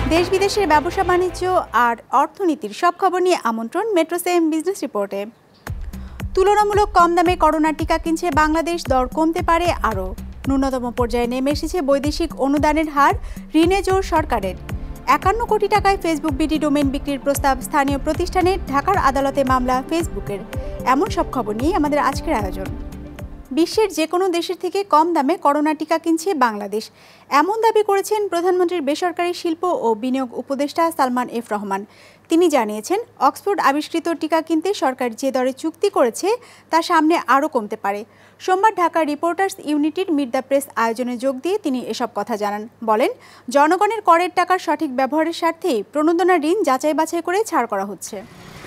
দেশ বিদেশের ব্যবসা বাণিজ্য আর অর্থনীতির সব খবর নিয়ে আমন্ত্রণ মেট্রো সেম বিজনেস রিপোর্টে। তুলনামূলক কম দামে করোনা টিকা কিনছে বাংলাদেশ, দর কমতে পারে আরও। ন্যূনতম পর্যায়ে নেমে এসেছে বৈদেশিক অনুদানের হার, ঋণে জোর সরকারের। ৫১ কোটি টাকায় ফেসবুক বিডি ডোমেইন বিক্রির প্রস্তাব স্থানীয় প্রতিষ্ঠানে, ঢাকার আদালতে মামলা ফেসবুকের। এমন সব খবর নিয়ে আমাদের আজকের আয়োজন। বিশ্বের যে কোনো দেশের থেকে কম দামে করোনা টিকা কিনছে বাংলাদেশ, এমন দাবি করেছেন প্রধানমন্ত্রীর বেসরকারি শিল্প ও বিনিয়োগ উপদেষ্টা সালমান এফ রহমান। তিনি জানিয়েছেন, অক্সফোর্ড আবিষ্কৃত টিকা কিনতে সরকার যে দরে চুক্তি করেছে তা সামনে আরও কমতে পারে। সোমবার ঢাকা রিপোর্টার্স ইউনিটির মিট দ্য প্রেস আয়োজনে যোগ দিয়ে তিনি এসব কথা জানান। বলেন, জনগণের করের টাকার সঠিক ব্যবহারের স্বার্থেই প্রণোদনা ঋণ যাচাই বাছাই করে ছাড় করা হচ্ছে।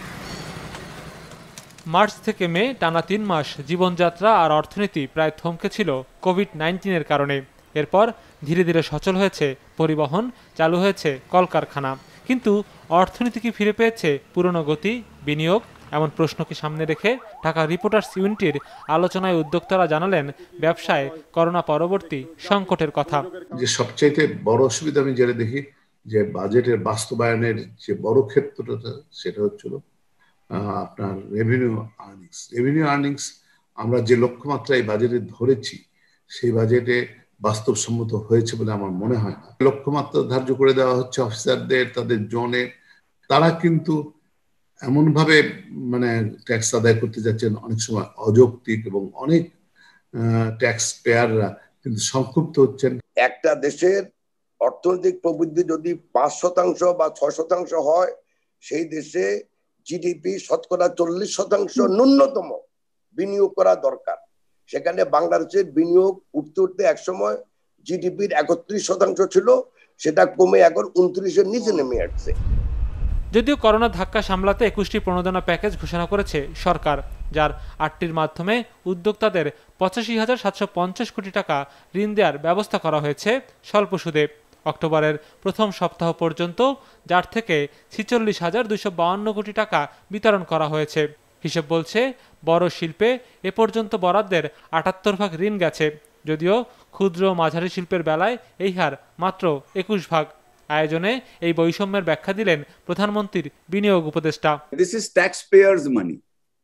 মার্চ থেকে মে টানা ৩ মাস জীবনযাত্রা আর অর্থনীতি প্রায় থমকে ছিল কোভিড-19-এর কারণে। এরপর ধীরে ধীরে সচল হয়েছে পরিবহন, চালু হয়েছে কলকারখানা। কিন্তু অর্থনীতি কি ফিরে পেয়েছে পুরনো গতি, বিনিয়োগ? এমন প্রশ্নকে সামনে রেখে ঢাকা রিপোর্টার্স ইউনিটির আলোচনায় উদ্যোক্তারা জানালেন ব্যবসায় করোনা পরবর্তী সংকটের কথা। যে সবচাইতে বড় অসুবিধা আমি যেটা দেখি, যে বাজেটের বাস্তবায়নের যে বড় ক্ষেত্রটা, সেটা হচ্ছিল আপনার রেভিনিউ আর্নিংস। আমরা যে লক্ষ্যমাত্রা এই বাজেটে ধরেছি, সেই বাজেটে বাস্তবসম্মত হয়েছে বলে আমার মনে হয় না। লক্ষ্যমাত্রা ধার্য করে দেওয়া হচ্ছে অফিসারদের, তাদের জনে। তারা কিন্তু এমনভাবে ট্যাক্স আদায় করতে যাচ্ছেন, অনেক সময় অযৌক্তিক, এবং অনেক ট্যাক্স পেয়াররা কিন্তু সংক্ষুব্ধ হচ্ছেন। একটা দেশের অর্থনৈতিক প্রবৃদ্ধি যদি ৫% বা ৬% হয়, সেই দেশে জিডিপি শতকরা 40% ন্যূনতম বিনিয়োগ করা দরকার। সেখানে বাংলাদেশের বিনিয়োগ উঠতে উঠতে একসময় জিডিপির ৩১% ছিল, সেটা কমে এখন ২৯-এর নিচে নেমে আসছে। যদিও করোনা ধাক্কা সামলাতে ২১টি প্রণোদনা প্যাকেজ ঘোষণা করেছে সরকার, যার ৮টির মাধ্যমে উদ্যোক্তাদের ৮৫,৭৫০ কোটি টাকা ঋণ দেওয়ার ব্যবস্থা করা হয়েছে স্বল্প সুদে। অক্টোবরের প্রথম সপ্তাহ পর্যন্ত যার থেকে ৪৬,২৫২ কোটি টাকা বিতরণ করা হয়েছে। হিসেব বলছে, বড় শিল্পে এ পর্যন্ত বরাদ্দের ৭৮% ঋণ গেছে, যদিও ক্ষুদ্র মাঝারি শিল্পের বেলায় এই হার মাত্র ২১%। আয়োজনে এই বৈষম্যের ব্যাখ্যা দিলেন প্রধানমন্ত্রীর বিনিয়োগ উপদেষ্টা। This is tax payers money.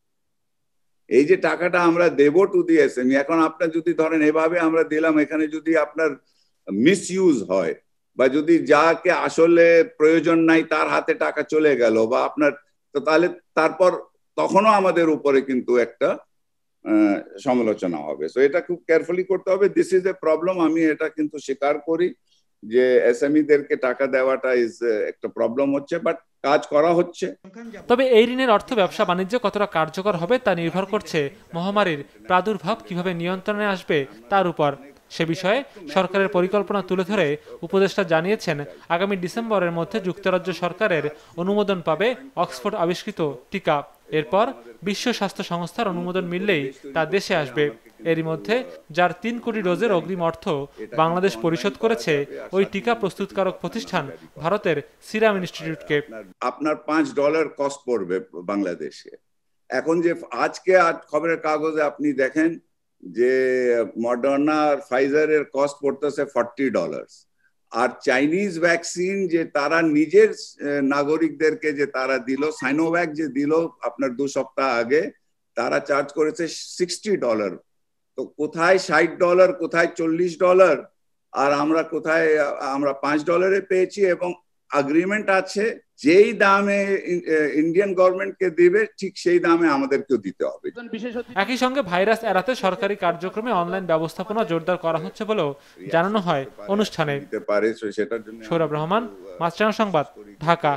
এই যে টাকাটা আমরা দেব টু দি এসএমই, এখন আপনার যদি ধরেন এভাবে আমরা দিলাম, এখানে যদি আপনার মিসইউজ হয় বা যদি যাকে আসলে প্রয়োজন নাই তার হাতে টাকা চলে গেল, বা আপনার, তো তাহলে তারপর তখনও আমাদের উপরে কিন্তু একটা সমালোচনা হবে। সো এটা খুব কেয়ারফুলি করতে হবে। This is a problem. আমি এটা কিন্তু স্বীকার করি যে এসএমইদেরকে টাকা দেওয়াটা ইজ একটা প্রবলেম হচ্ছে, বাট কাজ করা হচ্ছে। তবে এই ঋণের অর্থ ব্যবসা বাণিজ্য কতটা কার্যকর হবে তা নির্ভর করছে মহামারীর প্রাদুর্ভাব কিভাবে নিয়ন্ত্রণে আসবে তার উপর। সে বিষয়ে সরকারের পরিকল্পনা তুলে ধরে উপদেষ্টা জানিয়েছেন, আগামী ডিসেম্বরের মধ্যে যুক্তরাজ্য সরকারের অনুমোদন পাবে অক্সফোর্ড আবিষ্কৃত টিকা। এরপর বিশ্ব স্বাস্থ্য সংস্থার অনুমোদন মিললেই তা দেশে আসবে। এরই মধ্যে যার ৩ কোটি ডোজের অগ্রিম অর্থ বাংলাদেশ পরিশোধ করেছে ওই টিকা প্রস্তুতকারক প্রতিষ্ঠান ভারতের সিরাম ইনস্টিটিউটকে। আপনার $5 কস্ট পড়বে বাংলাদেশে। এখন যে আজকে খবরের কাগজে আপনি দেখেন যে মডার্না আর ফাইজারের কস্ট পড়তেছে $40। আর চাইনিজ ভ্যাকসিন যে তারা নিজের নাগরিকদেরকে যে তারা দিল, সাইনোভ্যাক যে দিল আপনার 2 সপ্তাহ আগে, তারা চার্জ করেছে $60। তো কোথায় $60, কোথায় $40, আর আমরা কোথায় আমরা $5 পেয়েছি, এবং এগ্রিমেন্ট আছে যেই দামে ইন্ডিয়ান গভর্নমেন্টকে দিবে ঠিক সেই দামে আমাদেরকেও দিতে হবে। একই সঙ্গে ভাইরাস এড়াতে সরকারি কার্যক্রমে অনলাইন ব্যবস্থাপনা জোরদার করা হচ্ছে বলেও জানানো হয় অনুষ্ঠানে। সৌরভ রহমান, মাছরাঙা সংবাদ, ঢাকা।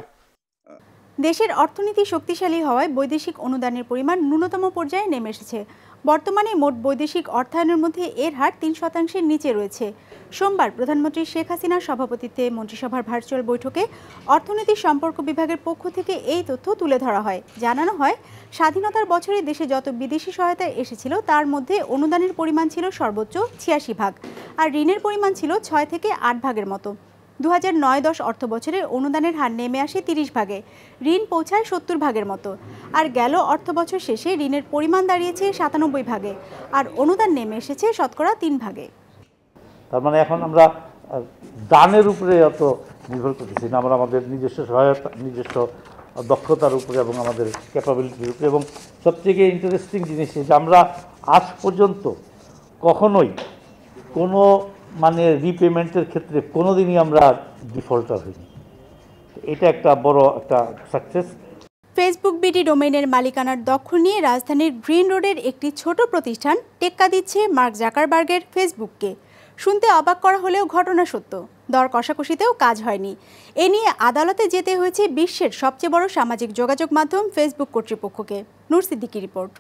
দেশের অর্থনীতি শক্তিশালী হওয়ায় বৈদেশিক অনুদানের পরিমাণ ন্যূনতম পর্যায়ে নেমে এসেছে। বর্তমানে মোট বৈদেশিক অর্থায়নের মধ্যে এর হার ৩%-এর নিচে রয়েছে। সোমবার প্রধানমন্ত্রী শেখ হাসিনার সভাপতিত্বে মন্ত্রিসভার ভার্চুয়াল বৈঠকে অর্থনীতি সম্পর্ক বিভাগের পক্ষ থেকে এই তথ্য তুলে ধরা হয়। জানানো হয়, স্বাধীনতার বছরে দেশে যত বিদেশি সহায়তা এসেছিল তার মধ্যে অনুদানের পরিমাণ ছিল সর্বোচ্চ ৮৬%, আর ঋণের পরিমাণ ছিল ৬ থেকে ৮ ভাগের মতো। 2009-10 অর্থ বছরে অনুদানের হার নেমে আসে 30%, ঋণ পৌঁছায় 70% মতো। আর গেল অর্থ বছর শেষে ঋণের পরিমাণ দাঁড়িয়েছে 97%, আর অনুদান নেমে এসেছে শতকরা 3%। তার মানে এখন আমরা দানের উপরে অত নির্ভর করতেছি না, আমরা আমাদের নিজস্ব সহায়তা, নিজস্ব দক্ষতার উপরে এবং আমাদের ক্যাপাবিলিটির উপরে। এবং সবথেকে ইন্টারেস্টিং জিনিস যে আমরা আজ পর্যন্ত কখনোই কোনো মানে রিপেমেন্টের ক্ষেত্রে কোনো দিনই আমরা ডিফল্টার হইনি। এটা একটা বড় একটা সাকসেস। ফেসবুক বিডি ডোমেইনের মালিকানার দখল নিয়ে রাজধানীর গ্রিন রোডের একটি ছোট প্রতিষ্ঠান টেক্কা দিচ্ছে মার্ক জাকারবার্গের ফেসবুককে। শুনতে অবাক করা হলেও ঘটনা সত্য। দর কষাকষিতেও কাজ হয়নি। এ নিয়ে আদালতে যেতে হয়েছে বিশ্বের সবচেয়ে বড় সামাজিক যোগাযোগ মাধ্যম ফেসবুক কর্তৃপক্ষকে। নূর সিদ্দিকী রিপোর্ট।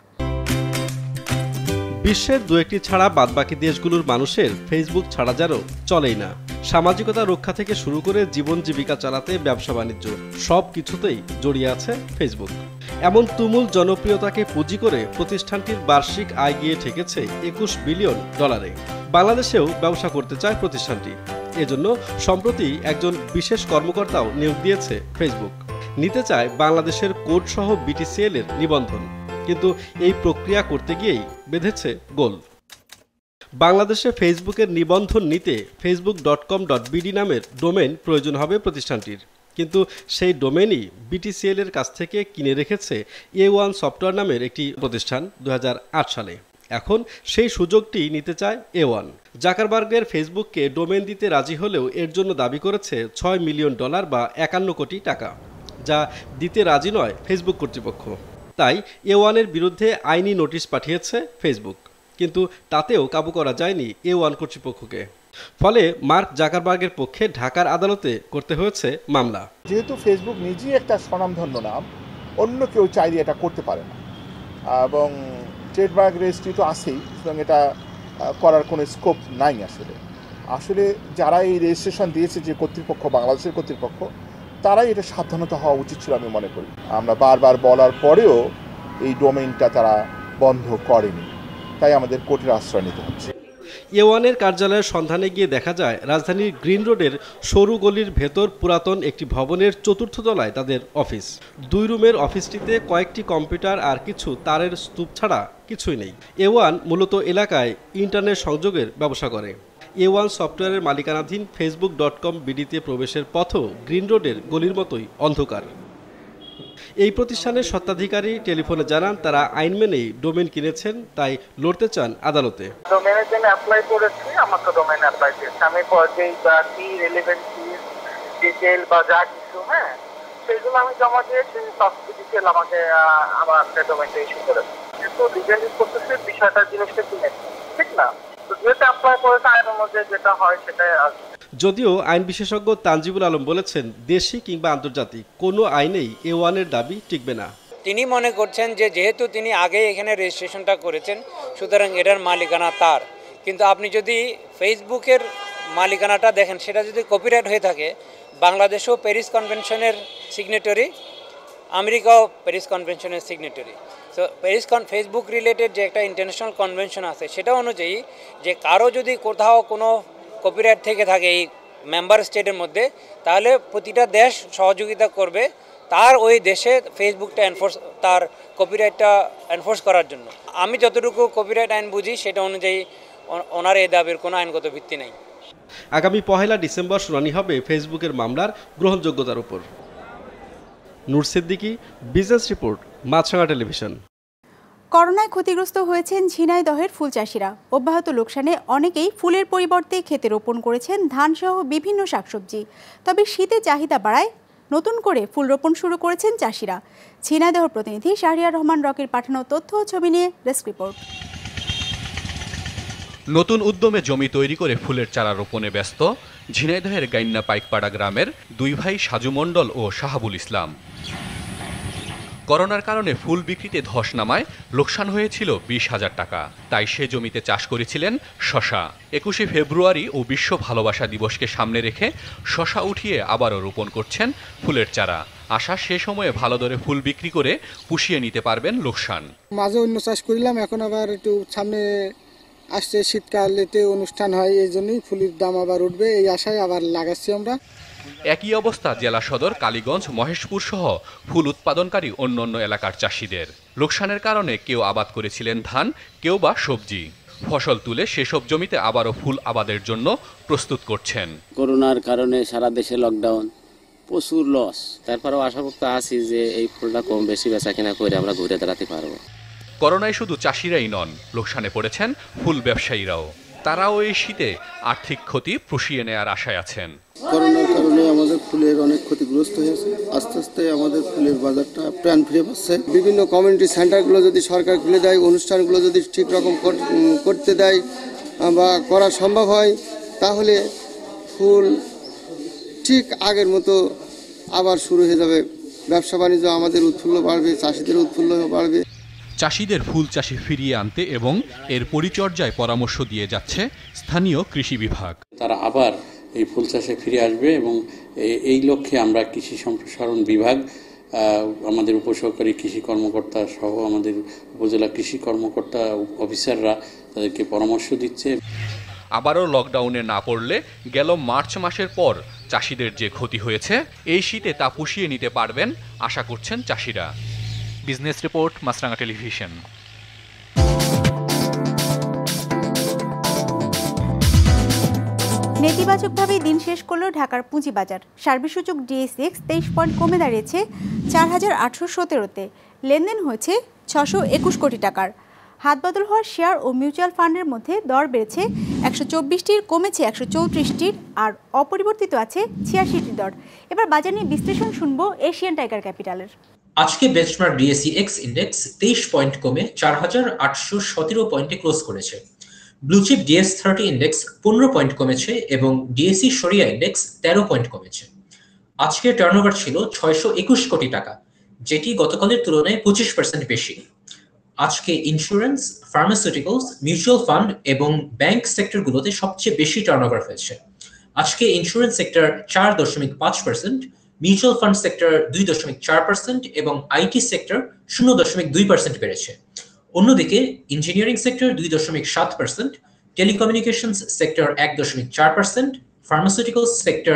বিশ্বের দু একটি ছাড়া বাদবাকি দেশগুলোর মানুষের ফেসবুক ছাড়া যেন চলেই না। সামাজিকতা রক্ষা থেকে শুরু করে জীবন জীবিকা চালাতে ব্যবসা বাণিজ্য সব কিছুতেই জড়িয়ে আছে ফেসবুক। এমন তুমুল জনপ্রিয়তাকে পুঁজি করে প্রতিষ্ঠানটির বার্ষিক আয় গিয়ে ঠেকেছে $21 বিলিয়ন। বাংলাদেশেও ব্যবসা করতে চায় প্রতিষ্ঠানটি। এজন্য সম্প্রতি একজন বিশেষ কর্মকর্তাও নিয়োগ দিয়েছে ফেসবুক। নিতে চায় বাংলাদেশের কোডসহ BTCL এর নিবন্ধন। কিন্তু এই প্রক্রিয়া করতে গিয়েই বেঁধেছে গোল। বাংলাদেশে ফেসবুকের নিবন্ধন নিতে facebook.com.bd নামের ডোমেইন প্রয়োজন হবে প্রতিষ্ঠানটির। কিন্তু সেই ডোমেইনই BTCL এর কাছ থেকে কিনে রেখেছে A1 সফটওয়্যার নামের একটি প্রতিষ্ঠান 2008 সালে। এখন সেই সুযোগটি নিতে চায় A1। জাকারবার্গের ফেসবুককে ডোমেইন দিতে রাজি হলেও এর জন্য দাবি করেছে $6 মিলিয়ন বা 51 কোটি টাকা, যা দিতে রাজি নয় ফেসবুক কর্তৃপক্ষ। তাই A1 এর বিরুদ্ধে আইনি নোটিশ পাঠিয়েছে ফেসবুক। কিন্তু তাতেও কাবু করা যায়নি A1 কর্তৃপক্ষকে। ফলে মার্ক জাকারবার্গের পক্ষে ঢাকার আদালতে করতে হয়েছে মামলা। যেহেতু ফেসবুক নিজেই একটা স্বনামধন্য নাম, অন্য কেউ চাইলে এটা করতে পারে না এবং ট্রেডমার্ক রেজিস্ট্রি তো আছেই, সুতরাং এটা করার কোনো স্কোপ নাই। আসলে যারা এই রেজিস্ট্রেশন দিয়েছে, যে কর্তৃপক্ষ, বাংলাদেশের কর্তৃপক্ষ, তারাই এটা সাবধানতা হওয়া উচিত ছিল আমি মনে করি। আমরা বারবার বলার পরেও এই ডোমেইনটা তারা বন্ধ করেনি, তাই আমাদের কোর্টের আশ্রয় নিতে হচ্ছে। A1 এর কার্যালয়ের সন্ধানে গিয়ে দেখা যায় রাজধানীর গ্রিন রোডের সরু গলির ভেতর পুরাতন একটি ভবনের 4র্থ তলায় তাদের অফিস। 2 রুমের অফিসটিতে কয়েকটি কম্পিউটার আর কিছু তারের স্তূপ ছাড়া কিছুই নেই। A1 মূলত এলাকায় ইন্টারনেট সংযোগের ব্যবসা করে। A1 সফটওয়্যারের মালিকানাধীন facebook.com.bd-তে প্রবেশের পথও গ্রিন রোডের গলির মতোই অন্ধকার। এই প্রতিষ্ঠানের স্বত্বাধিকারী টেলিফোনে জানান তারা আইন মেনেই ডোমেইন কিনেছেন, তাই লড়তে চান আদালতে। ডোমেইনের জন্য অ্যাপ্লাই করেছি, আমাকে ডোমেইন অ্যাপ্লাই করেছি আমি যেই বা কি রিলেভেন্ট ডিটেইল বা যা কিছু সেগুলো আমি জমা দিয়েছি, সব ডিটেইল আমাকে আমার একটা ডোমেইনটা ইস্যু করেছে। কিন্তু লিগ্যাল প্রসেসের বিষয়টা জিনিসটা কিনেছি, ঠিক না? তো যেটা অ্যাপ্লাই করেছে আইনের মধ্যে যেটা হয় সেটাই আসবে। যদিও আইন বিশেষজ্ঞ তানজিবুল আলম বলেছেন দেশি কিংবা আন্তর্জাতিক কোনো আইনেই A1 এর দাবি টিকবে না। তিনি মনে করছেন যে যেহেতু তিনি আগে এখানে রেজিস্ট্রেশনটা করেছেন, সুতরাং এটার মালিকানা তার। কিন্তু আপনি যদি ফেসবুকের মালিকানাটা দেখেন, সেটা যদি কপিরাইট হয়ে থাকে, বাংলাদেশও প্যারিস কনভেনশনের সিগনেটরি, আমেরিকাও প্যারিস কনভেনশনের সিগনেটরি। তো ফেসবুক রিলেটেড যে একটা ইন্টারন্যাশনাল কনভেনশন আছে, সেটা অনুযায়ী যে কারো যদি কোথাও কোনো কপিরাইট থেকে থাকে এই মেম্বার স্টেটের মধ্যে, তাহলে প্রতিটা দেশ সহযোগিতা করবে তার ওই দেশে ফেসবুকটা তার কপিরাইটটা এনফোর্স করার জন্য। আমি যতটুকু কপিরাইট আইন বুঝি সেটা অনুযায়ী ওনার এই দাবির কোনো আইনগত ভিত্তি নেই। আগামী 1 ডিসেম্বর শুনানি হবে ফেসবুকের মামলার গ্রহণযোগ্যতার উপর। Noor Siddiqui, business report, Maasranga television. করোনায় ক্ষতিগ্রস্ত হয়েছেন ঝিনাইদহের ফুল চাষিরা। অব্যাহত লোকসানে অনেকেই ফুলের পরিবর্তে ক্ষেতে রোপণ করেছেন ধানসহ বিভিন্ন শাকসবজি। তবে শীতে চাহিদা বাড়ায় নতুন করে ফুল রোপণ শুরু করেছেন চাষিরা। ঝিনাইদহ প্রতিনিধি শাহরিয়ার রহমান রকির পাঠানো তথ্য ও ছবি নিয়ে ডেস্ক রিপোর্ট। নতুন উদ্যমে জমি তৈরি করে ফুলের চারা রোপণে ব্যস্ত ঝিনাইদহের গাইন্না পাইকপাড়া গ্রামের 2 ভাই সাজু মণ্ডল ও শাহাবুল ইসলাম। করোনার কারণে ফুল বিক্রিতে ধস নামায় লোকসান হয়েছিল 20,000 টাকা। তাই সে জমিতে চাষ করেছিলেন শশা। 21শে ফেব্রুয়ারি ও বিশ্ব ভালোবাসা দিবসকে সামনে রেখে শশা উঠিয়ে আবারও রোপণ করছেন ফুলের চারা। আশা সে সময়ে ভালো দরে ফুল বিক্রি করে পুষিয়ে নিতে পারবেন লোকসান। মাঝে অন্য চাষ করিলাম, এখন আবার একটু সামনে আসছে শীতকালেতে অনুষ্ঠান হয়, এই জন্যই ফুলের দাম আবার উঠবে এই আশায় আবার লাগাচ্ছি আমরা। একই অবস্থা জেলা সদর কালীগঞ্জ, মহেশপুর সহ ফুল উৎপাদনকারী অন্যান্য এলাকার চাষিদের। লোকসানের কারণে কেউ আবাদ করেছিলেন ধান, কেউ বা সবজি। ফসল তুলে সেসব জমিতে আবারও ফুল আবাদের জন্য প্রস্তুত করছেন। করোনার কারণে সারা দেশে লকডাউন, প্রচুর লস, তারপরেও আশাভুক্ত আছি যে এই ফুলটা কম বেশি বেচা কিনা করে আমরা ঘুরে দাঁড়াতে পারবো। করোনায় শুধু চাষিরাই নন, লোকসানে পড়েছেন ফুল ব্যবসায়ীরাও। তারাও এই শীতে আর্থিক ক্ষতি পুষিয়ে নেয়ার আশায় আছেন। করোনার কারণে আমাদের ফুলের অনেক ক্ষতিগ্রস্ত হয়েছে, আস্তে আস্তে আমাদের ফুলের বাজারটা প্রাণ ফিরে পাচ্ছে। বিভিন্ন কমিউনিটি সেন্টারগুলো যদি সরকার খুলে দেয়, অনুষ্ঠানগুলো যদি ঠিক রকম করতে দেয় বা করা সম্ভব হয়, তাহলে ফুল ঠিক আগের মতো আবার শুরু হয়ে যাবে। ব্যবসা বাণিজ্য আমাদের উৎফুল্ল বাড়বে, চাষিদের উৎফুল্ল বাড়বে। চাষিদের ফুল চাষে ফিরিয়ে আনতে এবং এর পরিচর্যায় পরামর্শ দিয়ে যাচ্ছে স্থানীয় কৃষি বিভাগ। তারা আবার এই ফুল চাষে ফিরে আসবে এবং এই লক্ষ্যে আমরা কৃষি সম্প্রসারণ বিভাগ, আমাদের উপসহকারী কৃষি কর্মকর্তা সহ আমাদের উপজেলা কৃষি কর্মকর্তা অফিসাররা তাদেরকে পরামর্শ দিচ্ছে। আবারও লকডাউনে না পড়লে গেল মার্চ মাসের পর চাষিদের যে ক্ষতি হয়েছে এই শীতে তা পুষিয়ে নিতে পারবেন আশা করছেন চাষিরা। Business report, Maasranga television. নেতিবাচকভাবে দিন শেষ করল ঢাকার পুঁজিবাজার। সার্বিক সূচক DAX 23 পয়েন্ট কমে দাঁড়িয়েছে ৪,৮১৭-তে। লেনদেন হয়েছে ৬২১ কোটি টাকার। হাতবদল হওয়া শেয়ার ও মিউচুয়াল ফান্ডের মধ্যে দর বেড়েছে ১২৪টির, কমেছে ১34টির, আর অপরিবর্তিত আছে ৮৬টির দর। এবার বাজার নিয়ে বিশ্লেষণ শুনবো এশিয়ান টাইগার ক্যাপিটালের। আজকে বেঞ্চমার্ক DAX ইন্ডেক্স 23 পয়েন্ট কমে ৪,৮১৭ পয়েন্টে ক্লোজ করেছে। ব্লুচিপ DS30 ইন্ডেক্স 15 পয়েন্ট কমেছে এবং DSE শরিয়া ইন্ডেক্স 13 পয়েন্ট কমেছে। আজকের টার্নওভার ছিল ৬২১ কোটি টাকা, যেটি গতকালের তুলনায় 25% বেশি। আজকে ইন্স্যুরেন্স, ফার্মাসিউটিক্যালস, মিউচুয়াল ফান্ড এবং ব্যাংক সেক্টরগুলোতে সবচেয়ে বেশি টার্নওভার হয়েছে। আজকে insurance sector 4.5%, mutual fund sector 2.4% এবং আইটি সেক্টর 0.2% বেড়েছে। অন্যদিকে engineering sector 2.7%, telecommunications sector 1.4%, pharmaceuticals sector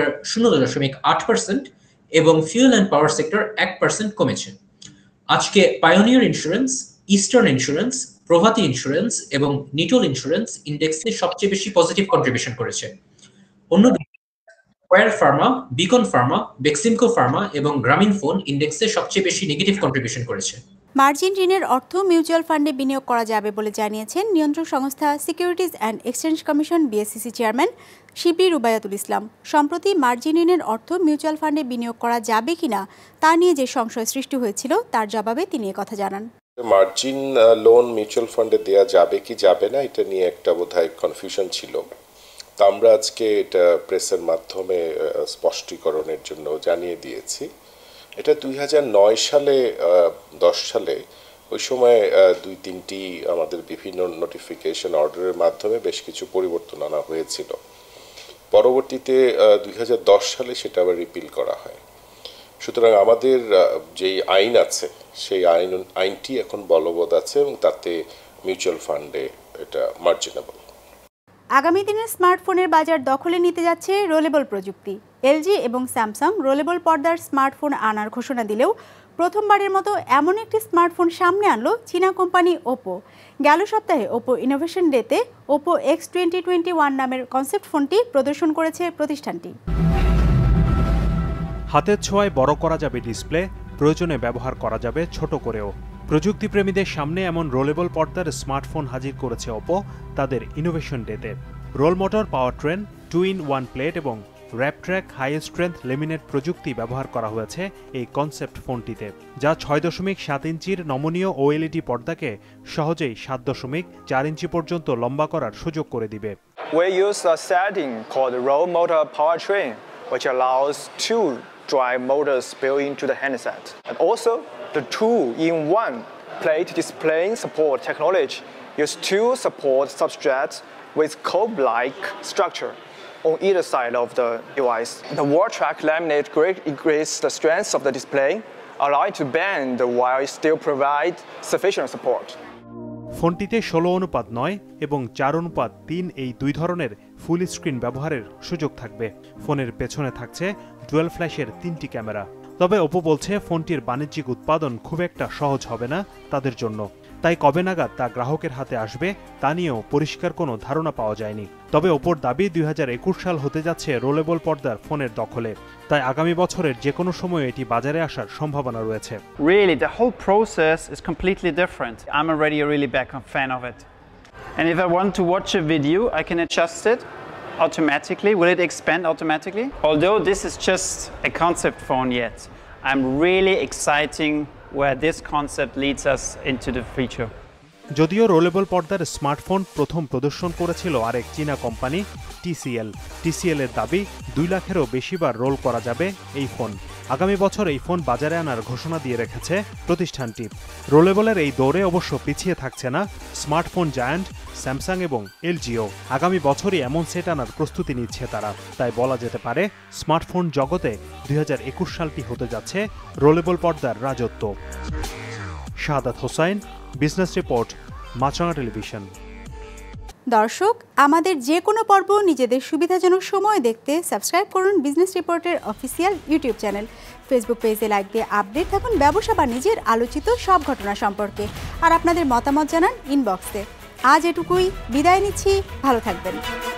0.8% এবং ফিউয়েল অ্যান্ড পাওয়ার সেক্টর 1% কমেছে। আজকে pioneer insurance, eastern insurance, Prabhati insurance এবং নিটোল ইন্স্যুরেন্স ইন্ডেক্সে সবচেয়ে বেশি পজিটিভ কন্ট্রিবিউশন করেছে। অন্যদিকে Square pharma, Beacon pharma, Beximco pharma এবং গ্রামীণ ফোন ইন্ডেক্সে সবচেয়ে বেশি নেগেটিভ কন্ট্রিবিউশন করেছে। মার্জিন ঋণের অর্থ মিউচুয়াল ফান্ডে বিনিয়োগ করা যাবে বলে জানিয়েছেন নিয়ন্ত্রক সংস্থা securities and exchange commission BSCC chairman Shibli Rubayatul Islam. সম্প্রতি মার্জিন ঋণের অর্থ মিউচুয়াল ফান্ডে বিনিয়োগ করা যাবে কিনা তা নিয়ে যে সংশয় সৃষ্টি হয়েছিল তার জবাবে তিনি কথা জানান। মার্জিন লোন মিউচুয়াল ফান্ডে দেওয়া যাবে কি যাবে না, এটা নিয়ে একটা বোধহয় কনফিউশন ছিল। তো আমরা আজকে এটা প্রেসের মাধ্যমে স্পষ্টীকরণের জন্য জানিয়ে দিয়েছি। এটা 2009 সালে 10 সালে ওই সময় 2-3টি আমাদের বিভিন্ন নোটিফিকেশন অর্ডারের মাধ্যমে বেশ কিছু পরিবর্তন আনা হয়েছিল। পরবর্তীতে 2010 সালে সেটা আবার রিপিল করা হয়। সুতরাং আমাদের যেই আইন আছে সেই আইনটি এখন বলবৎ আছে এবং তাতে মিউচুয়াল ফান্ডে এটা মার্জিনেবল। আগামী দিনের স্মার্টফোনের বাজার দখলে নিতে যাচ্ছে রোলেবল প্রযুক্তি। LG এবং স্যামসাং রোলেবল পর্দার স্মার্টফোন আনার ঘোষণা দিলেও প্রথমবারের মতো এমন একটি স্মার্টফোন সামনে আনলো চীনা কোম্পানি ওপো। গেল সপ্তাহে ওপো ইনোভেশন ডেতে ওপো X2021 নামের কনসেপ্ট ফোনটি প্রদর্শন করেছে প্রতিষ্ঠানটি। হাতের ছোঁয়ায় বড় করা যাবে ডিসপ্লে, প্রয়োজনে ব্যবহার করা যাবে ছোট করেও। প্রযুক্তিপ্রেমীদের সামনে এমন রোলেবল পর্দার স্মার্টফোন হাজির করেছে ওপো তাদের ইনোভেশন ডেতে। Roll motor, powertrain, 2-in-1 plate এবং র্যাপট্র্যাক হাই স্ট্রেংথ লেমিনেট প্রযুক্তি ব্যবহার করা হয়েছে এই কনসেপ্ট ফোনটিতে, যা 6.7 ইঞ্চির নমনীয় OLED পর্দাকে সহজেই 7.4 ইঞ্চি পর্যন্ত লম্বা করার সুযোগ করে দিবে। We use a setting called roll motor powertrain, which allows two drive motors built into the handset, and also the 2-in-1 plate displaying support technology use two support substrates with cube-like structure on either side of the device. The wall track laminate greatly increases the strength of the display, allowing it to bend while it still provide sufficient support. ফোনটিতে 16:9 এবং 4:3 এই দুই ধরনের full screen ব্যবহারের সুযোগ থাকবে। ফোনের পেছনে থাকছে ডুয়াল ফ্ল্যাশের 3টি ক্যামেরা। তবে ওপো বলছে ফোনটির বাণিজ্যিক উৎপাদন খুব একটা সহজ হবে না তাদের জন্য। তাই কবে নাগাদ তা গ্রাহকের হাতে আসবে তা নিয়েও পরিষ্কার কোনো ধারণা পাওয়া যায়নি। তবে ওপর দাবি 2021 সাল হতে যাচ্ছে রোলেবল পর্দার ফোনের দখলে, তাই আগামী বছরের যে কোনো সময়ে এটি বাজারে আসার সম্ভাবনা রয়েছে। Really, the whole process is completely different. I'm already a really big fan of it. And if I want to watch a video, I can adjust it automatically. Will it expand automatically? Although this is just a concept phone yet, I'm really exciting where this concept leads us into the future. যদিও rollable পর্দার smartphone প্রথম প্রদর্শন করেছিল আরেক চীনা company TCL এর দাবি 2 লাখেরও বেশিবার রোল করা যাবে এই ফোন। আগামী বছর এই ফোন বাজারে আনার ঘোষণা দিয়ে রেখেছে প্রতিষ্ঠানটি। রোলেবলের এই দৌড়ে অবশ্য পিছিয়ে থাকছে না স্মার্টফোন জায়ান্ট স্যামসাং এবং LGও। আগামী বছরই এমন সেট আনার প্রস্তুতি নিচ্ছে তারা। তাই বলা যেতে পারে স্মার্টফোন জগতে 2021 সালটি হতে যাচ্ছে রোলেবল পর্দার রাজত্ব। Shahadat Hossain, business report, Maasranga television. দর্শক, আমাদের যে কোনো পর্ব নিজেদের সুবিধাজনক সময় দেখতে সাবস্ক্রাইব করুন বিজনেস রিপোর্টের অফিসিয়াল ইউটিউব চ্যানেল। ফেসবুক পেজে লাইক দিয়ে আপডেট থাকুন ব্যবসা বাণিজ্যের আলোচিত সব ঘটনা সম্পর্কে। আর আপনাদের মতামত জানান ইনবক্সে। আজ এটুকুই, বিদায় নিচ্ছি, ভালো থাকবেন।